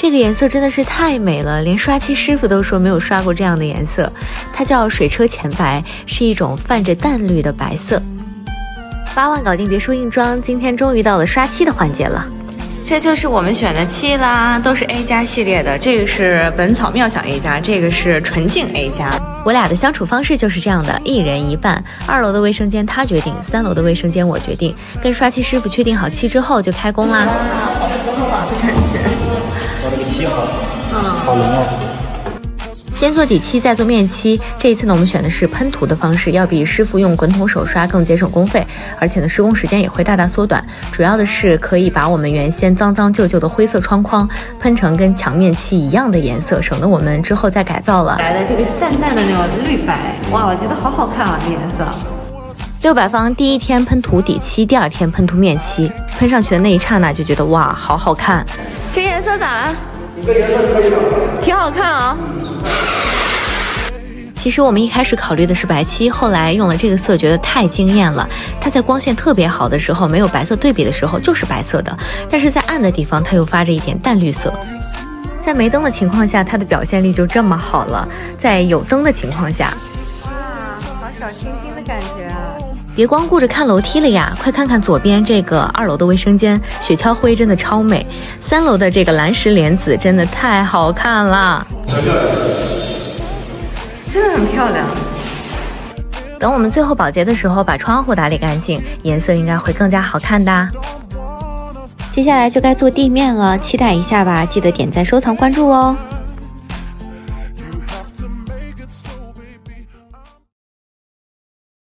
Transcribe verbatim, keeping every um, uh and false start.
这个颜色真的是太美了，连刷漆师傅都说没有刷过这样的颜色。它叫水车浅白，是一种泛着淡绿的白色。八万搞定别墅硬装，今天终于到了刷漆的环节了。这就是我们选的漆啦，都是 A 加系列的。这个是本草妙想 A 加，这个是纯净 A 加。我俩的相处方式就是这样的，一人一半。二楼的卫生间他决定，三楼的卫生间我决定。跟刷漆师傅确定好漆之后就开工啦。好丝滑的感觉。 我这个漆好，嗯，好浓啊。 先做底漆，再做面漆。这一次呢，我们选的是喷涂的方式，要比师傅用滚筒手刷更节省工费，而且呢，施工时间也会大大缩短。主要的是可以把我们原先脏脏旧旧的灰色窗框喷成跟墙面漆一样的颜色，省得我们之后再改造了。来的这个是淡淡的那种绿白，哇，我觉得好好看啊，这颜色。六百方第一天喷涂底漆，第二天喷涂面漆，喷上去的那一刹那就觉得哇，好好看。这颜色咋了？ 你这颜色可以了， 挺好看啊。其实我们一开始考虑的是白漆，后来用了这个色，觉得太惊艳了。它在光线特别好的时候，没有白色对比的时候就是白色的，但是在暗的地方它又发着一点淡绿色。在没灯的情况下，它的表现力就这么好了。在有灯的情况下， 哇，好小清新的感觉啊！ 别光顾着看楼梯了呀，快看看左边这个二楼的卫生间，雪橇灰真的超美。三楼的这个蓝石莲子真的太好看了。 真的很漂亮。 等我们最后保洁的时候，把窗户打理干净，颜色应该会更加好看的。接下来就该做地面了，期待一下吧！记得点赞、收藏、关注哦。